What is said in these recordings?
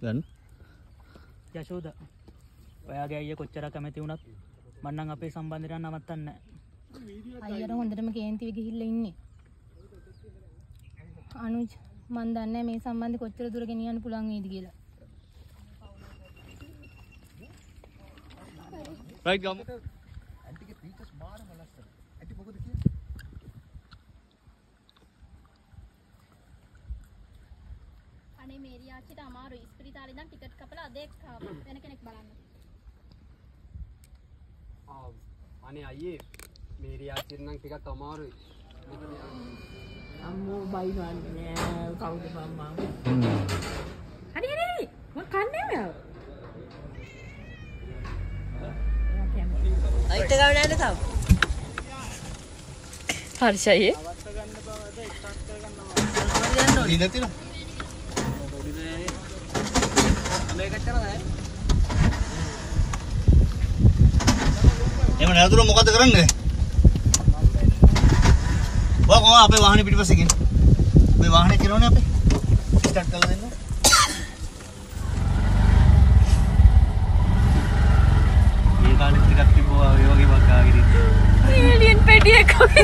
ගන්න. යශෝද. ඔයාගේ අයියා කොච්චර කැමති වුණත් මම නම් අපේ සම්බන්ධය නවත්තන්නේ නැහැ. අයියට හොඳටම කේන්තිව ගිහිල්ලා ඉන්නේ. අනුජ් මන් දන්නේ මේ සම්බන්ධය කොච්චර දුර ගෙනියන්න පුළුවන් වේද කියලා. රයිට් ගමු. ඇන්ටිගේ පීචස් මාරම ලස්සන. ඇන්ටි මොකද කියන්නේ? අනේ මේරි ආච්චිට අමාරුයි. ඉස්පිරිතාලේ ඉඳන් ටිකට් කපලා අදෙක් වෙන කෙනෙක් බලන්න. අනේ අයියේ මේරි ආච්චිට නම් ටිකක් අමාරුයි. අම්මෝ බයිවන්නේ නෑ කවුද මම්මා. හරි මම කන්නේ නෑ. අයිට ගාව නෑනේ තාම. හර්ෂයේ ඉන්න තියෙනවා. එහෙම නැතුව මොකද කරන්නේ? ඔයා කොහොම අපේ වාහනේ පිටිපස්සේ ගිහින්. මේ වාහනේ කෙරවන්නේ අපේ. ස්ටාර්ට් කරලා දෙන්න. මේ කාලෙත් ටිකක් තිබුණා ඔය වගේ වගාගෙන ඉන්නේ. ඒලියන් පෙඩියක් වගේ.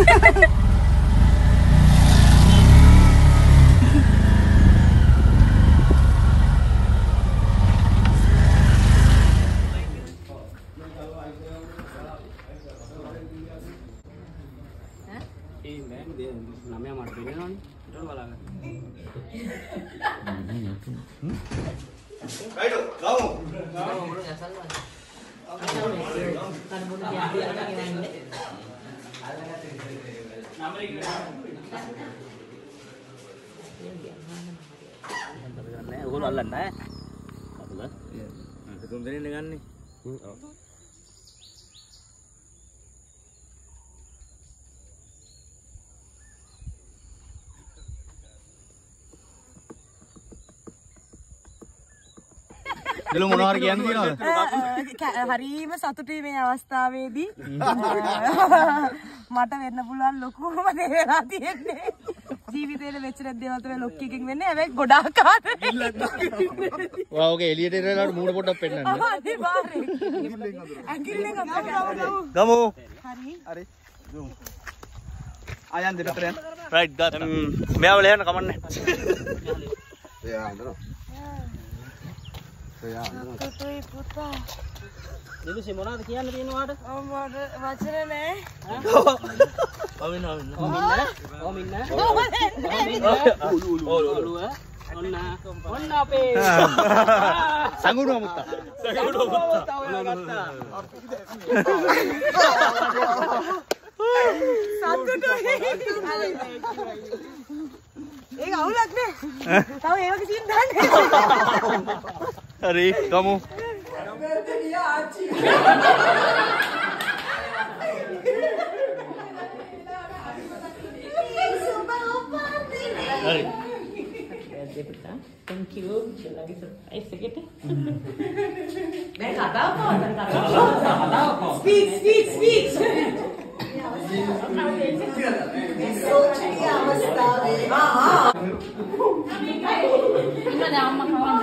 ඔයගොල්ලෝ අල්ලන්නේ නැහැ. අපල. තුන් දෙනෙක් ගන්නේ. ඔව්. දෙලු මොනවා හරි කියන්න තියනවද? හරිම සතුටුයි මේ අවස්ථාවේදී. මට වෙන්න පුළුවන් ලොකුම දේ වෙලා තියෙන්නේ. ජීවිතේට වෙච්ච දේවල් තමයි ලොක් එකකින් වෙන්නේ. හැබැයි ගොඩාක් ආතේ. ඔයා ඔගේ එළියට එරලා මූණ පොඩ්ඩක් පෙන්නන්න. අනිවාර්යෙන්. ඇඟිල්ලෙන් ගමු. හරි. හරි. ගමු. ආයන් දෙපතර යන්න. රයිට් ගත්තා. මෙයා වල යන්න කමන්නේ. එයා හඳනවා. පුතුයි පුතා. දෙවිසි මොනවද කියන්න තියෙනවාට? මට වචන නෑ. ඔමින්න. ඔන්න අපේ සංගුණුව මුත්තා. ඔයා ගත්තා. ඒක අවුලක් නේ. තව ඒ වගේ සීන් දාන්නේ. හරි ගමු. හරි. Thank you. Lagi surprise එකට. දැන් කතාව කොහොමද? Speech. සෝචනීය අවස්ථාවේ. ඉන්න දැන් අම්මා කවන්නද?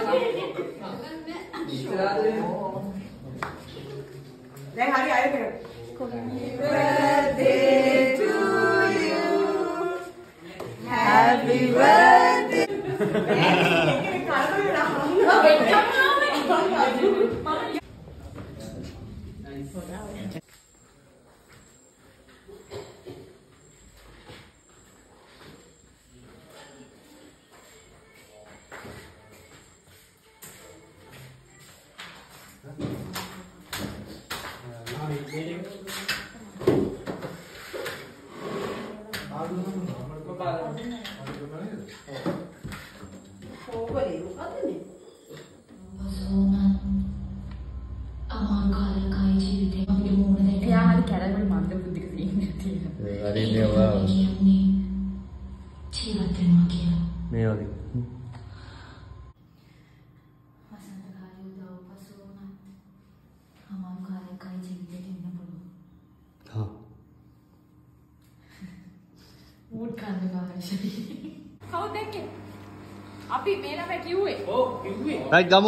දැන් හරි අයද? Birthday to you. Happy birthday. මේ වගේ. අපි මේ ළමයි කිව්වේ. ඔව් කිව්වේ. රයිට් ගමු.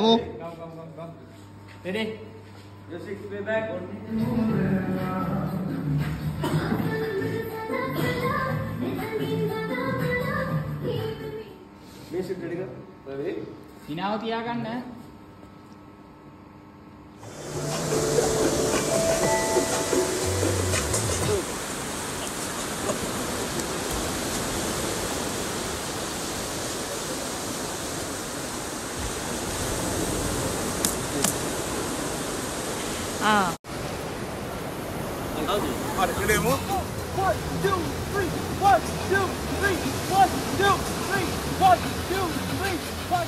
Ready? Music play back. Music ready ka? Ready? සිනාව තියාගන්න. Ready, move. 1, 2, 3. 1, 2, 3. 1, 2, 3. 1, 2, 3. 1.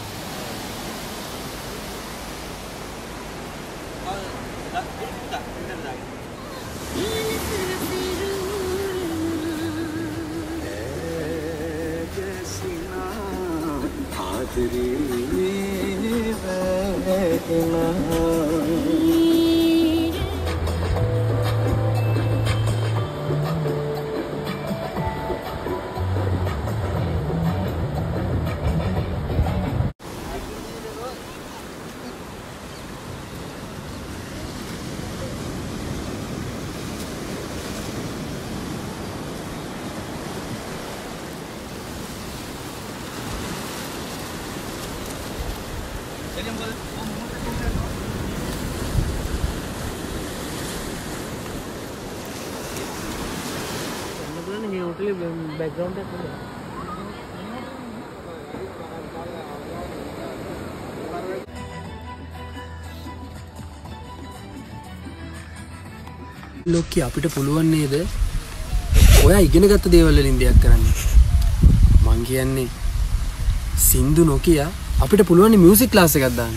ලොක්කි අපිට පුළුවන් නේද ඔයා ඉගෙන ගත්ත දේවල් වලින් දෙයක් කරන්න මං කියන්නේ සින්දු නොකිය අපිට පුළුවන් මියුසික් ක්ලාස් එකක් දාන්න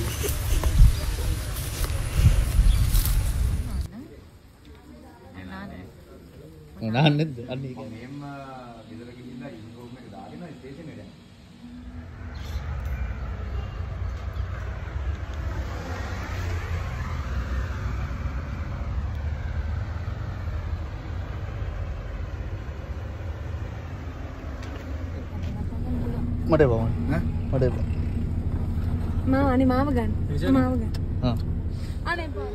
නෑනේද අන්න ඒක මට බව මට මාව අනේ මාව ගන්න. මාව ගන්න. අනේ බා.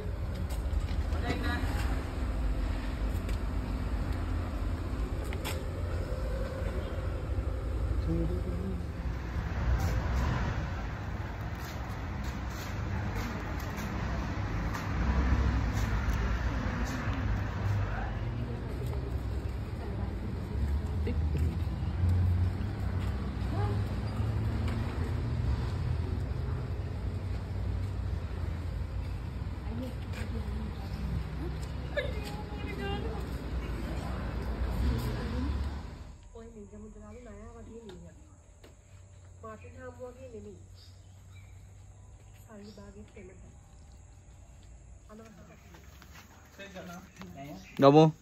ගමු